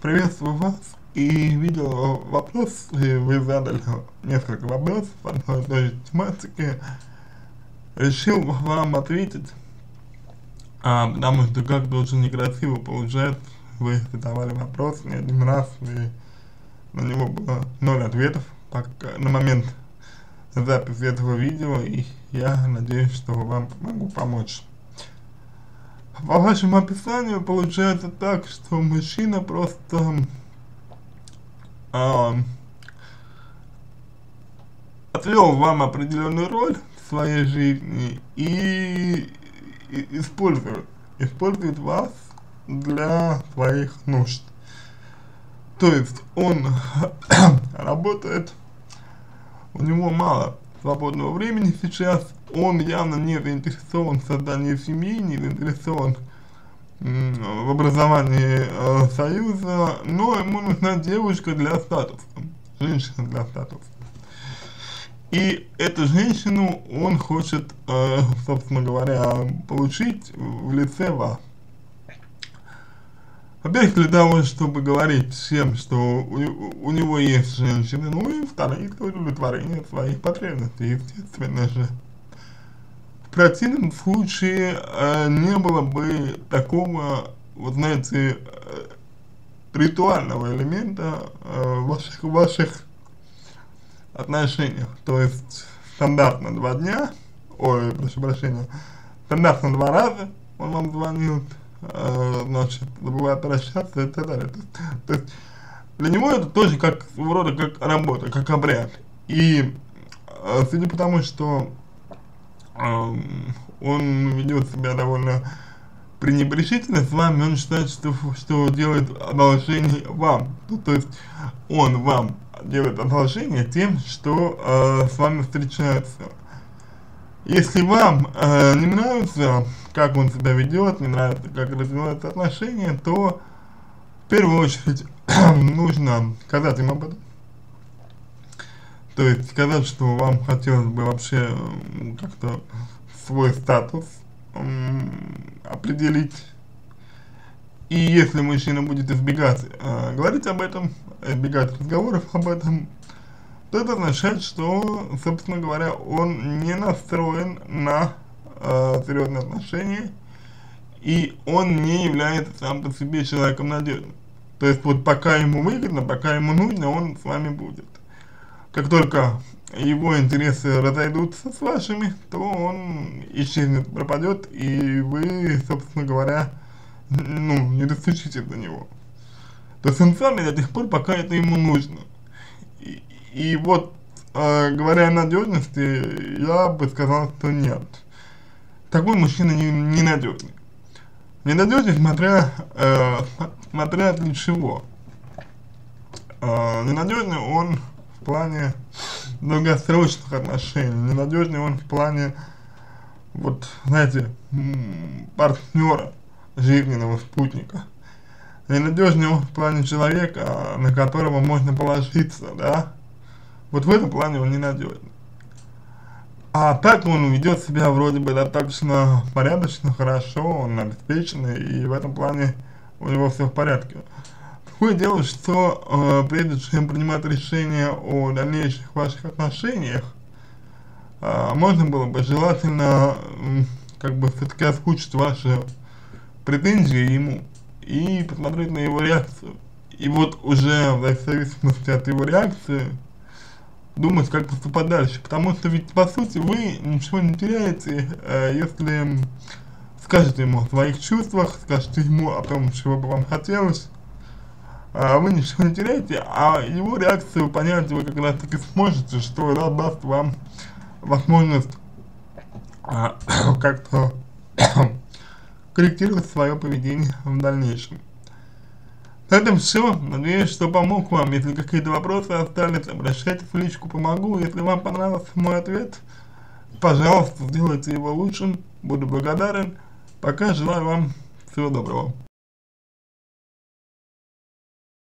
Приветствую вас и видел вопрос, и вы задали несколько вопросов по одной и той же тематике. Решил вам ответить, потому что как-то очень некрасиво получается. Вы задавали вопрос не один раз, и на него было 0 ответов на момент записи этого видео, и я надеюсь, что вам могу помочь. По вашему описанию получается так, что мужчина просто отвел вам определенную роль в своей жизни и использует вас для своих нужд. То есть он работает, у него мало свободного времени сейчас, он явно не заинтересован в создании семьи, не заинтересован в образовании союза, но ему нужна девушка для статуса, женщина для статуса. И эту женщину он хочет, собственно говоря, получить в лице вас. Во-первых, для того, чтобы говорить всем, что у него есть женщина, ну и во-вторых, для удовлетворения своих потребностей, естественно же. В противном случае не было бы такого, вот знаете, ритуального элемента в ваших отношениях. То есть стандартно 2 дня, прошу прощения, стандартно 2 раза он вам звонил, значит, забывает прощаться и так далее. То есть для него это тоже как своего рода как работа, как обряд. И судя по тому, что он ведет себя довольно пренебрежительно с вами, он считает, что делает одолжение вам. То есть он вам делает одолжение тем, что с вами встречается. Если вам не нравится, как он себя ведет, не нравится, как развиваются отношения, то в первую очередь нужно сказать им об этом. То есть сказать, что вам хотелось бы вообще как-то свой статус определить. И если мужчина будет избегать говорить об этом, избегать разговоров об этом, то это означает, что, собственно говоря, он не настроен на серьезные отношения, и он не является сам по себе человеком надежным. То есть вот пока ему выгодно, пока ему нужно, он с вами будет. Как только его интересы разойдутся с вашими, то он исчезнет, пропадет, и вы, собственно говоря, не достучитесь до него. То есть он с вами до тех пор, пока это ему нужно. И вот, говоря о надежности, я бы сказал, что нет. Такой мужчина ненадежный. Ненадежный, смотря для чего. Ненадежный он в плане долгосрочных отношений. Ненадежный он в плане, вот, знаете, партнера, жизненного спутника. Ненадежный он в плане человека, на которого можно положиться, да. Вот в этом плане он ненадежный. А так он ведет себя вроде бы достаточно порядочно, хорошо, он обеспеченный, и в этом плане у него все в порядке. Другое дело, что прежде чем принимать решение о дальнейших ваших отношениях, можно было бы желательно как бы все-таки озвучить ваши претензии ему и посмотреть на его реакцию. И вот уже в зависимости от его реакции думать, как поступать дальше. Потому что ведь по сути вы ничего не теряете, если скажете ему о своих чувствах, скажете ему о том, чего бы вам хотелось. Вы ничего не теряете, а его реакцию понять вы как раз таки сможете, что даст вам возможность как-то корректировать свое поведение в дальнейшем. На этом все. Надеюсь, что помог вам. Если какие-то вопросы остались, обращайтесь в личку, помогу. Если вам понравился мой ответ, пожалуйста, сделайте его лучшим. Буду благодарен. Пока желаю вам всего доброго.